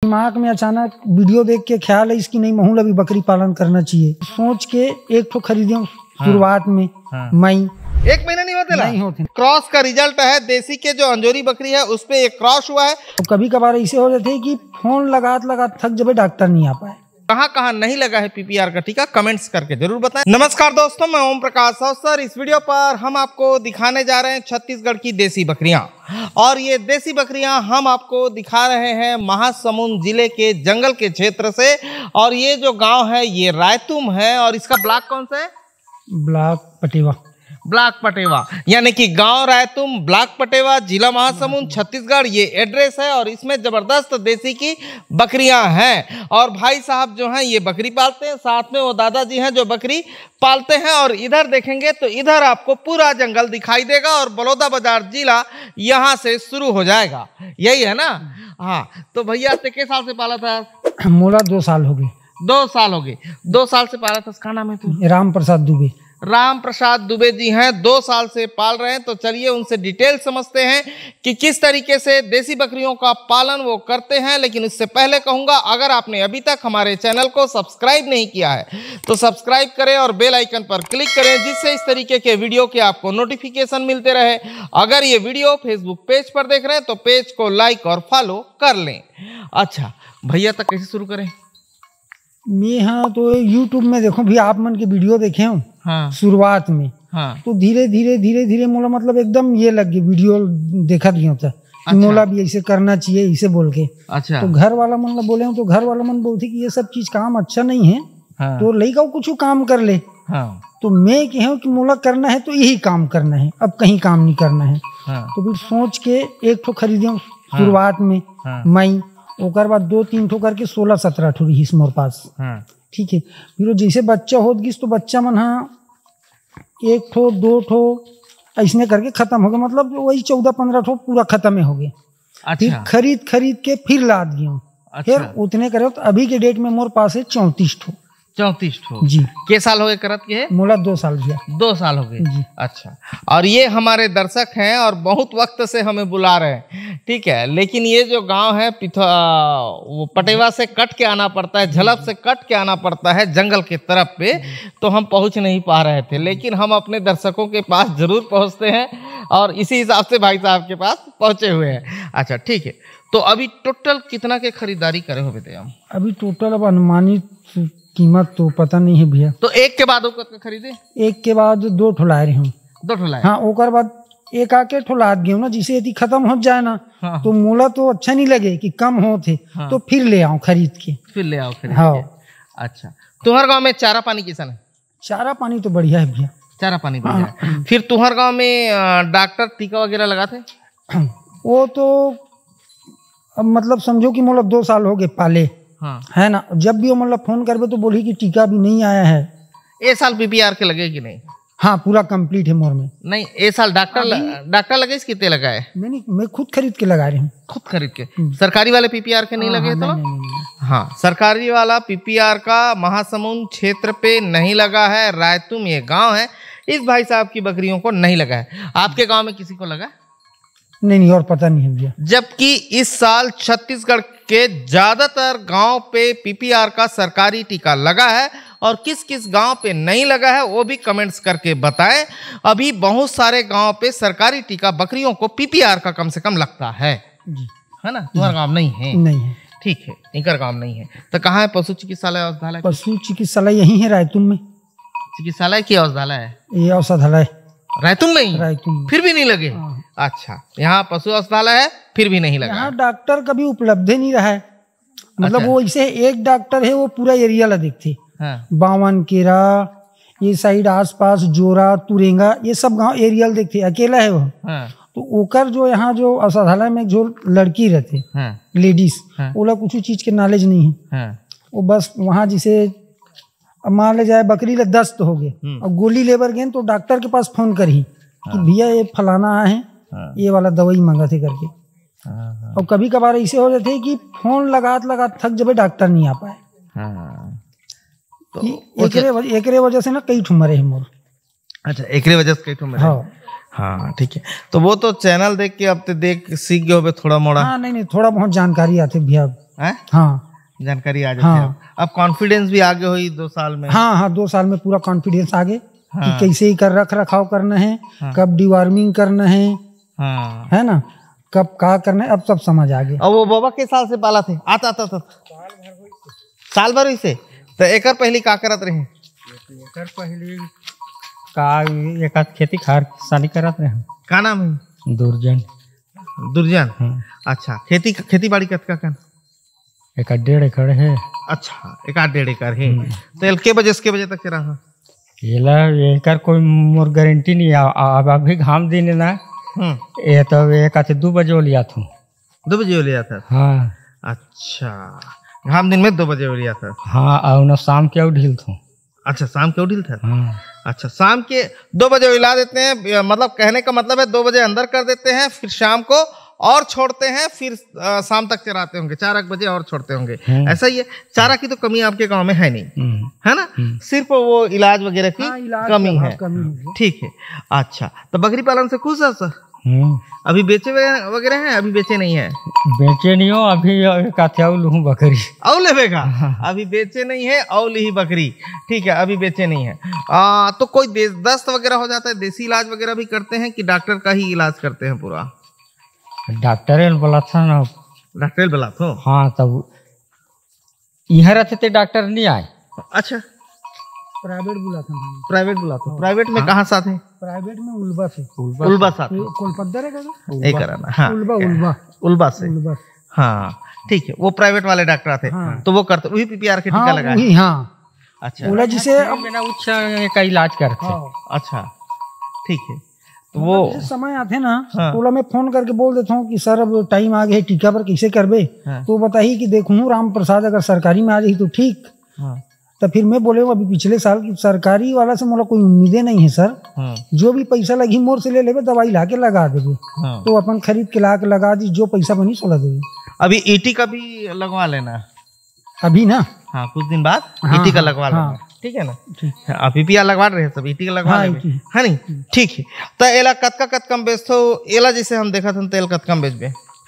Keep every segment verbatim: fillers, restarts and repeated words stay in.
दिमाग में अचानक वीडियो देख के ख्याल है इसकी नहीं महूल अभी बकरी पालन करना चाहिए, सोच के एक ठो खरीदे शुरुआत में। हाँ। मई एक महीना नहीं होते नहीं होते। क्रॉस का रिजल्ट है, देसी के जो अंजोरी बकरी है उस पे एक क्रॉस हुआ है। तो कभी कभार ऐसे हो जाते है कि फोन लगात लगात थक जब डॉक्टर नहीं आ पाए। कहाँ कहाँ नहीं लगा है पीपीआर का टीका, कमेंट्स करके जरूर बताएं। नमस्कार दोस्तों, मैं ओम प्रकाश अवसर। इस वीडियो पर हम आपको दिखाने जा रहे हैं छत्तीसगढ़ की देसी बकरियां, और ये देसी बकरियां हम आपको दिखा रहे हैं महासमुंद जिले के जंगल के क्षेत्र से। और ये जो गांव है ये रायतुम है, और इसका ब्लॉक कौन सा है? ब्लॉक पटेवा। ब्लॉक पटेवा, यानी कि गांव रायतुम, ब्लॉक पटेवा, जिला महासमुंद, छत्तीसगढ़, ये एड्रेस है। और इसमें जबरदस्त देसी की बकरियां हैं, और भाई साहब जो हैं ये बकरी पालते हैं, साथ में वो दादाजी हैं जो बकरी पालते हैं। और इधर देखेंगे तो इधर आपको पूरा जंगल दिखाई देगा, और बलौदाबाजार जिला यहाँ से शुरू हो जाएगा, यही है ना? हाँ, तो भैया कितने साल से पाला था? मोला दो साल हो गए। दो साल हो गए, दो साल से पाला था। इसका नाम है तू? राम प्रसाद दुबे। राम प्रसाद दुबे जी हैं, दो साल से पाल रहे हैं। तो चलिए उनसे डिटेल समझते हैं कि किस तरीके से देसी बकरियों का पालन वो करते हैं। लेकिन इससे पहले कहूंगा, अगर आपने अभी तक हमारे चैनल को सब्सक्राइब नहीं किया है तो सब्सक्राइब करें और बेल आइकन पर क्लिक करें, जिससे इस तरीके के वीडियो के आपको नोटिफिकेशन मिलते रहे। अगर ये वीडियो फेसबुक पेज पर देख रहे हैं तो पेज को लाइक और फॉलो कर लें। अच्छा भैया, तक कैसे शुरू करें? मैं हाँ तो यूट्यूब में देखो भी आप मन के वीडियो देखे हूँ। हाँ। शुरुआत में। हाँ। तो धीरे धीरे धीरे धीरे मोला मतलब एकदम ये लग गई, वीडियो देखा दिया था। अच्छा। मोला भी ऐसे करना चाहिए इसे बोल के। अच्छा। तो घर वाला मन बोले हूँ तो घर वाला मन बोलते कि ये सब चीज काम अच्छा नहीं है। हाँ। तो लड़का कुछ काम कर ले। हाँ। तो मैं कहूँ कि मोला करना है तो यही काम करना है, अब कहीं काम नहीं करना है। हाँ। तो फिर सोच के एक ठो खरीदे शुरुआत में। हाँ। मई ओकर बाद दो तीन ठो करके सोलह सत्रह ठो रही मोर पास। हाँ। ठीक है। फिर जैसे बच्चा होत गिस तो बच्चा मन हाँ एक ठो दो ठो ऐसने करके खत्म हो गए, मतलब वही चौदह पंद्रह ठो पूरा खत्म हो गए। अच्छा। फिर खरीद खरीद के फिर लाद गया। अच्छा। फिर उतने करे तो अभी के डेट में मोर पास है चौंतीस ठो। चौंतीस ठो जी। के साल हो गए करत के? मोला दो साल भैया। दो साल हो गए जी। अच्छा। और ये हमारे दर्शक हैं और बहुत वक्त से हमें बुला रहे हैं, ठीक है। लेकिन ये जो गांव है वो पटेवा से कट के आना पड़ता है, झलप से कट के आना पड़ता है जंगल के तरफ पे, तो हम पहुंच नहीं पा रहे थे। लेकिन हम अपने दर्शकों के पास जरूर पहुंचते हैं, और इसी हिसाब से भाई साहब के पास पहुंचे हुए हैं। अच्छा ठीक है। तो अभी टोटल कितना के खरीदारी करे हो बेटे हम? अभी टोटल अब अनुमानित कीमत तो पता नहीं है भैया। तो एक के बाद खरीदे? एक के बाद दो ठुला रहे हूँ। दो ठुलाए? हाँ। ओकर बाद एक आके ठुलाद गए ना, जिसे यदि खत्म हो जाए ना। हाँ। तो मोला तो अच्छा नहीं लगे कि कम हो थे। हाँ। तो फिर ले आओ खरीद के। फिर ले आओ खरीद हाँ। के। अच्छा, तुम्हारे गांव में चारा पानी कैसा है? चारा पानी तो बढ़िया है भैया। चारा पानी बढ़िया है। हाँ। फिर तुम्हारे गांव में डॉक्टर टीका वगैरह लगाते? वो तो अब मतलब समझो कि मोला दो साल हो गए पाले। हाँ। है ना। जब भी वो मतलब फोन करबे तो बोली कि टीका भी नहीं आया है। ए साल पीपीआर के लगे कि नहीं? हाँ, पूरा कंप्लीट है मोर में। नहीं, ए साल डॉक्टर डॉक्टर लगे कितने लगाए? मैं नहीं, मैं खुद खरीद के लगा रही हूँ। खुद खरीद के? सरकारी वाले पीपीआर के नहीं लगे? तो हाँ, सरकारी वाला पीपीआर का महासमुंद क्षेत्र पे नहीं लगा है। रायतुम ये गाँव है, इस भाई साहब की बकरियों को नहीं लगा है। आपके गाँव में किसी को लगा? नहीं नहीं, और पता नहीं है भैया। जबकि इस साल छत्तीसगढ़ के ज्यादातर गांव पे पीपीआर का सरकारी टीका लगा है, और किस किस गांव पे नहीं लगा है वो भी कमेंट्स करके बताएं। अभी बहुत सारे गांव पे सरकारी टीका बकरियों को पीपीआर का कम से कम लगता है जी। है ना? तुम्हारा गांव नहीं है? नहीं है। ठीक है, इनका गांव नहीं है। तो कहाँ है पशु चिकित्सालय औषधालय? पशु चिकित्सालय यही है रायतुम में। चिकित्सालय की औषधालय है? ये औषधालय रायतुम में ही? रायतुम में। फिर भी नहीं लगे? अच्छा, यहाँ पशु अस्पताल है फिर भी नहीं लगा? यहाँ डॉक्टर कभी उपलब्ध नहीं रहा है, मतलब अच्छा। वो इसे एक डॉक्टर है, वो पूरा एरिया ला देखते। हाँ। बावन केरा ये साइड आसपास जोरा तुरेंगा ये सब गांव एरियल देखते, अकेला है वो। हाँ। तो ओकर जो यहाँ जो औषधालय में जो लड़की रहते हाँ। लेडीज हाँ। वो कुछ चीज के नॉलेज नहीं है। हाँ। वो बस वहाँ जिसे मान ले जाए बकरी ले दस्त हो गए और गोली लेबर गए तो डॉक्टर के पास फोन करी कि भैया ये फलाना है, ये वाला दवाई मांगा थे करके। और कभी कभार ऐसे हो जाते है कि फोन लगात लगात थक जब डॉक्टर नहीं आ पाए। तो एकरे एकरे वजह से ना कई ठो मरे हैं मोर। अच्छा, एकरे वजह से कई ठो मरे? हाँ हाँ ठीक है। तो वो तो चैनल देख के अब तो देख सीख गए हो थोड़ा मोड़ा? हाँ नहीं नहीं, थोड़ा बहुत जानकारी आती भैया। है? हाँ जानकारी आ जाती हाँ। है। अब कॉन्फिडेंस भी आगे हुई दो साल में। हाँ हाँ दो साल में पूरा कॉन्फिडेंस आगे हाँ। कि कैसे ही कर रख रखाव करना है, हाँ। कब डिवार्मिंग करना है, हाँ। है ना, कब का करना है, अब सब समझ आ गया। और वो बाबा के साल से पाला थे आता आता था साल भर से तो एकर पहली का करत रहे? एकर पहली का एक खेती खार किसानी करत रहे। का नाम है? दुर्जन। दुर्जन। हाँ। अच्छा, खेती खेती बाड़ी कतका कन? एक डेढ़ एकड़ है। अच्छा, एक आध डेढ़ एकड़ है। तो एल के बजे से के बजे तक चला था? येला एकर कोई मोर गारंटी नहीं। अब अभी घाम दिन ना ये तो एक आते दो बजे हो लिया था। दो बजे हो लिया था? हाँ। अच्छा, घाम दिन में दो बजे हो लिया था? हाँ, और ना शाम के ढील था। अच्छा, शाम के ढील था? हाँ। अच्छा, शाम के दो बजे हिला देते हैं, मतलब कहने का मतलब है दो बजे अंदर कर देते हैं, फिर शाम को और छोड़ते हैं, फिर आ, शाम तक चराते होंगे, चार बजे और छोड़ते होंगे, ऐसा ही है? चारा की तो कमी आपके गांव में है नहीं, है ना? सिर्फ वो इलाज वगैरह की हाँ, इलाज कमी है। कमी। ठीक है। अच्छा, तो बकरी पालन से खुश है सर? अभी बेचे वगैरह हैं? अभी बेचे नहीं है? बेचे नहीं हो अभी काथिया लूँ बकरी औ लेगा। अभी बेचे नहीं है, औ ली बकरी। ठीक है, अभी बेचे नहीं है। आ, तो कोई दस्त वगैरह हो जाता है, देसी इलाज वगैरह भी करते हैं कि डॉक्टर का ही इलाज करते हैं पूरा? डॉक्टर बोला था ना। डॉक्टर बोला था? हाँ, तब यहाँ रहते थे डॉक्टर नहीं आए। अच्छा, प्राइवेट बुला था। प्राइवेट बुला था। प्राइवेट में कहाँ साथ है? प्राइवेट में उल्बा से। उल्बा साथ है? कोलपद्दर है क्या? एक कराना। हाँ, उल्बा उल्बा उल्बा से। उल्बा। हाँ, ठीक है। वो प्राइवेट वाले डॉक्टर थे। हाँ। तो वो करते वही पीपीआर के टीका हाँ, लगाए? हाँ। अच्छा, बोला जिसे बिना उच्च का इलाज करते। हाँ। अच्छा, ठीक है। तो वो समय आते ना, हाँ। तो मैं फोन करके बोल देता हूँ कि सर अब टाइम आ गया, टीका पर कैसे करबे? हाँ। तो बताइए कि देखूँ राम प्रसाद अगर सरकारी में आ जाए तो ठीक। हाँ। तो फिर मैं बोले अभी पिछले साल की सरकारी वाला से मोला कोई उम्मीदें नहीं है सर। हाँ। जो भी पैसा लगी मोर से ले लेबे, दवाई ला के लगा देबे। हाँ। तो अपन खरीद के ला के लगा दी, जो पैसा बनी सोला देबे। अभी ईटी का भी लगवा लेना अभी ना। हाँ, कुछ दिन बाद हाँ, ईटी का हाँ, लगवा लेना। हाँ। ठीक है ना? अभी पीपीआर लगवा रहे हैं सब, ईटी का लगवा हाँ, लेंगे, है नहीं? ठीक है। तो एला कतका कतकम बेचतो? एला जैसे हम देखा था तेल कतकम बेचबे?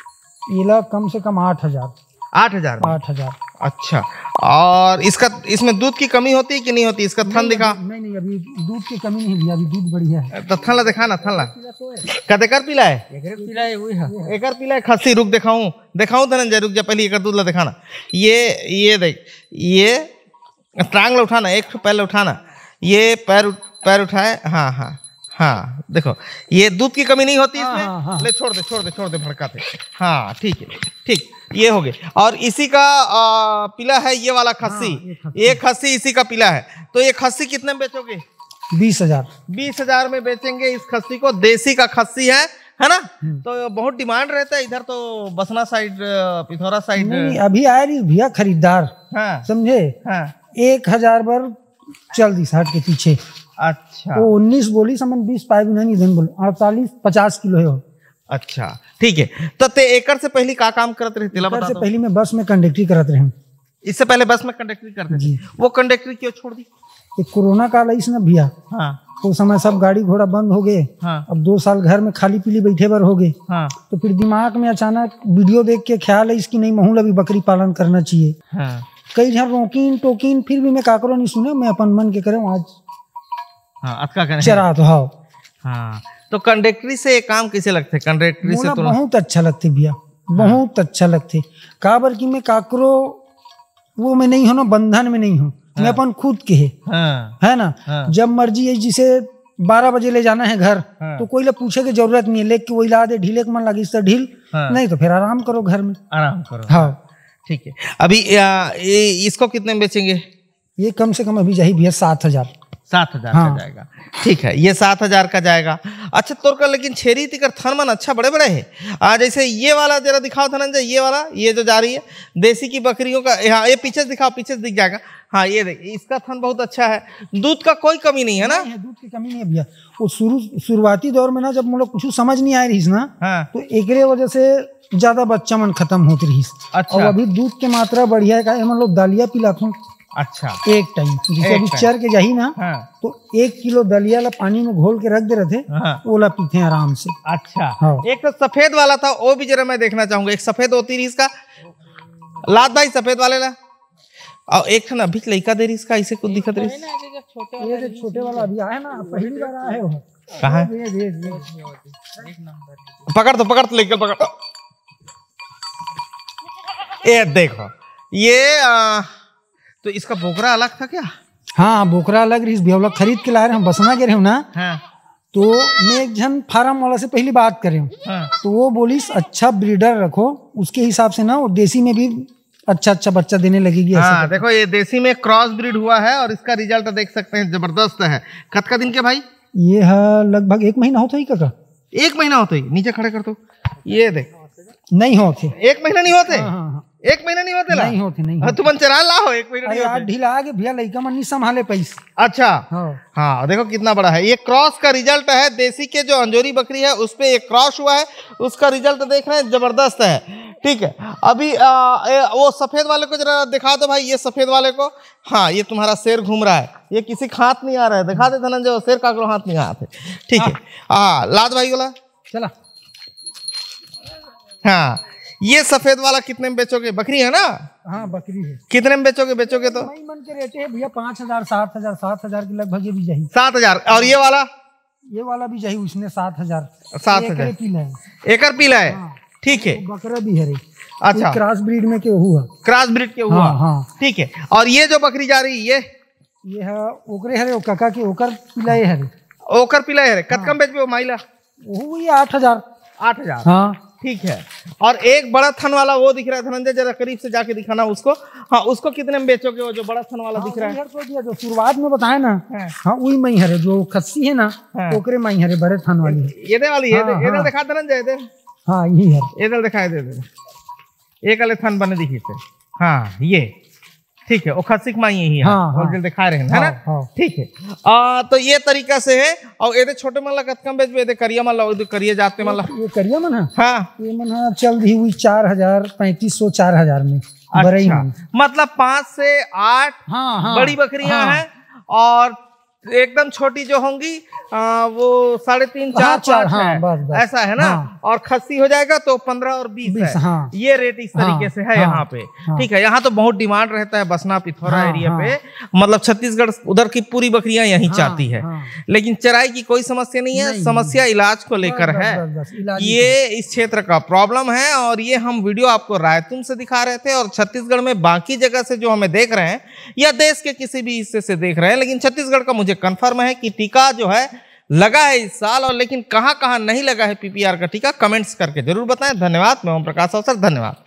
एला कम से कम आठ हजार आठ हजार आठ हजार अच्छा, और इसका इसमें दूध की कमी होती है कि नहीं होती? इसका थन दिखा। नहीं नहीं, अभी दूध की कमी नहीं है, अभी दूध बढ़िया है। तो थन ला दिखा ना, थन ला कतेकर पीला है? पीला है वही है। एकर पीला है खस्सी। रुक दिखाऊं दिखाऊं धनंजय, रुक जा, पहले एकर दूध ला दिखाना। ये ये देख, ये टांग ला उठाना, एक पैर उठाना, ये पैर पैर उठाए। हाँ हाँ हाँ, देखो ये दूध की कमी नहीं होती इसमें। हाँ, हाँ। ले छोड़ दे छोड़ दे छोड़ दे भड़काते। हाँ, ठीक है, ठीक, ये हो गए। और इसी का आ, पीला है ये वाला खस्सी। हाँ, ये खस्सी इसी का पीला है। तो ये खस्सी कितने में बेचोगे? बीस हजार बीस हजार में बेचेंगे इस खस्सी को। देसी का खस्सी है, है ना? तो बहुत डिमांड रहता है इधर तो, बसना साइड, पिथौरा साइड। नहीं, अभी आए रही भैया खरीदार। हाँ, समझे? हाँ। एक हजार बार चल दी साठ के पीछे। अच्छा, वो उन्नीस बोली समन बीस पाइप नहीं दिन बोले अड़तालीस पचास किलो है वो। अच्छा, ठीक है। तो ते एकड़ से पहले का काम करते रहे? तेला बता से दो। पहले मैं बस में कंडक्टरी करते रहे। इससे पहले बस में कंडक्टरी करते थे? वो कंडक्टरी क्यों छोड़ दी? ये कोरोना काल आई ना भैया। हाँ। तो समय सब गाड़ी घोड़ा बंद हो गए। हाँ। अब दो साल घर में खाली पीली बैठे बर हो गए। हाँ। तो फिर दिमाग में अचानक वीडियो देख के ख्याल है इसकी नहीं महूल अभी बकरी पालन करना चाहिए। हाँ। कई जन रोकीन टोकीन, फिर भी मैं काकरो नहीं सुने, मैं अपन मन के करे आज हाँ, अतका करें चरा तो हाँ। हाँ, तो कंडक्टरी से ये काम कैसे लगते? कंडक्टरी से तो बहुत अच्छा लगते भैया, बहुत अच्छा लगते। काबर की मैं काकरो वो में नहीं हो ना, बंधन में नहीं हूँ। हाँ। मैं अपन खुद के है। हाँ। है ना? हाँ। जब मर्जी है, जिसे बारह बजे ले जाना है घर। हाँ। तो कोई ले पूछे की जरूरत नहीं है, लेके वही ला दे, ढीले के मन लगी तो ढील। हाँ। नहीं तो फिर आराम करो घर में, आराम करो। हाँ, ठीक है। अभी आ, ये, इसको कितने में बेचेंगे? ये कम से कम अभी जाही भैया सात हजार सात हजार हाँ। का जाएगा। ठीक है, ये सात हजार का जाएगा। अच्छा, तोर का लेकिन छेरी तिकर थनमन अच्छा बड़े बड़े है। आ जैसे ये वाला जरा दिखाओ धनंजय, ये वाला, ये जो जा रही है देसी की बकरियों का। हाँ, ये पीछे से दिखाओ, पीछे से दिख जाएगा। हाँ, ये देख, इसका थन बहुत अच्छा है। दूध का कोई कमी नहीं है ना? नहीं है, दूध की कमी नहीं है भैया। वो शुरू शुरुआती दौर में ना, जब हम लोग कुछ समझ नहीं आ रही ना। हाँ। तो एकरे वजह से ज्यादा बच्चा मन खत्म होती रही। अच्छा। और अभी दूध की मात्रा बढ़िया है। हम लोग दालिया पिलाते हैं। अच्छा, एक टाइम जैसे अभी चर के जाही ना। हाँ। तो एक किलो दलिया ला पानी में घोल के रख दे रहे थे। हाँ। ओला पीते हैं आराम से। अच्छा। हाँ। एक तो सफेद वाला था, वो भी जरा मैं देखना चाहूंगा। एक सफेद होती रही इसका, लाद भाई सफेद वाले ला। और एक खन अभी लड़का दे रही इसका ऐसे कुछ दिखत रही। ये जो छोटे वाला अभी आया ना, पहली बार आया है वो। कहाँ है? पकड़ तो पकड़ तो लेकर पकड़। ये देखो ये आ, तो इसका बोकरा अलग था क्या? हाँ बोकरा अलग रही। भैया लोग खरीद के ला रहे हैं, बसना के रहे हो ना। हाँ। तो मैं एक जन फार्म वाला से पहली बात कर रही हूँ। हाँ। तो वो बोली अच्छा ब्रीडर रखो, उसके हिसाब से ना वो देसी में भी अच्छा अच्छा बच्चा देने लगेगी। हाँ देखो ये देसी में क्रॉस ब्रीड हुआ है और इसका रिजल्ट देख सकते हैं, जबरदस्त है। कतका दिन के भाई? ये है लगभग एक महीना होता ही काका। एक महीना होता ही? नीचे खड़े कर दो। ये देख नहीं होते, एक महीना नहीं होते। हाँ, हाँ, हाँ। एक महीना नहीं होते ला? नहीं होते नहीं होते। तुम चरा लाओ, एक महीना नहीं होते। ढीला आगे भैया लड़का मन नहीं संभाले पैसे। अच्छा हाँ। हाँ देखो कितना बड़ा है। ये क्रॉस का रिजल्ट है। देसी के जो अंजोरी बकरी है उस पे एक क्रॉस हुआ है, उसका रिजल्ट देख रहे हैं, जबरदस्त है। ठीक है अभी आ, ए, वो सफेद वाले को जरा दिखा दो भाई। ये सफेद वाले को, हाँ ये तुम्हारा शेर घूम रहा है, ये किसी का हाथ नहीं आ रहा है। दिखा दे धनंजय, वो शेर का हाथ नहीं आते। ठीक है हाँ लाद भाई वाला चला। हाँ ये सफेद वाला कितने में बेचोगे? बकरी है ना? हाँ बकरी है। कितने में बेचोगे? बेचोगे तो मन के रेट है भैया पाँच हजार सात हजार सात हजार के लगभग ये भी जाही। सात हजार। और ये वाला? ये वाला भी जाही उसने सात हजार। सात हजार पीला है। एकर पीला है। हाँ। ठीक है बकरा भी है रे। अच्छा क्रॉस ब्रीड में के हुआ। क्रॉस ब्रीड के हुआ। हाँ, हाँ। ठीक है और ये जो बकरी जा रही ये ये है ओकरे हरे काका के ओकर पीला है हरे। ओकर पीला है। कतकम बेचबे वो माइला? वो ये आठ हजार। आठ हजार हाँ ठीक है। और एक बड़ा थन वाला वो दिख रहा है धनंजय, जरा करीब से जाके दिखाना उसको। हाँ उसको कितने में बेचोगे? वो जो बड़ा थन वाला दिख रहा है जो शुरुआत में बताए ना। हाँ वही मई हरे जो खस्सी है ना, ओकरे मई हरे बड़े थन वाली है। ये दे वाली है। ये दिखा धनंजय दे। हाँ यही है। ये दल दिखाई दे दे। एक अलग थन बने दिखी थे। हाँ ये ठीक है, वो खसिक माई यही है। हाँ, हाँ, दिखा रहे हैं है ना। हाँ, ठीक है आ, तो ये तरीका से है। और ये छोटे मन ला कतकम बेच बे? करिया मन ला करिए जाते मन ला। ये करिया मन है। हाँ ये मन है चल रही हुई चार हजार पैंतीस सौ चार हजार में। अच्छा मतलब पाँच से आठ हाँ, हाँ, बड़ी बकरियां हाँ, हैं और एकदम छोटी जो होंगी आ, वो साढ़े तीन चार, हाँ, चार पाँच हाँ, है। बस, बस, ऐसा है ना। हाँ, और खस्सी हो जाएगा तो पंद्रह और बीस है। हाँ, ये रेट इस तरीके हाँ, से है हाँ, यहाँ पे। हाँ, ठीक है यहाँ तो बहुत डिमांड रहता है बसना पिथौरा हाँ, एरिया हाँ, पे। मतलब छत्तीसगढ़ उधर की पूरी बकरियां यहीं हाँ, चाहती है। हाँ, लेकिन चराई की कोई समस्या नहीं है। नहीं, समस्या इलाज को लेकर बस, है। बस, बस, इलाज ये इस क्षेत्र का प्रॉब्लम है। और ये हम वीडियो आपको रायतुम से दिखा रहे थे और छत्तीसगढ़ में बाकी जगह से जो हमें देख रहे हैं या देश के किसी भी हिस्से से देख रहे हैं, लेकिन छत्तीसगढ़ का मुझे कंफर्म है कि टीका जो है लगा है इस साल। और लेकिन कहां कहां नहीं लगा है पीपीआर का टीका, कमेंट्स करके जरूर बताएं। धन्यवाद। मैं ओम प्रकाश अवसर, धन्यवाद।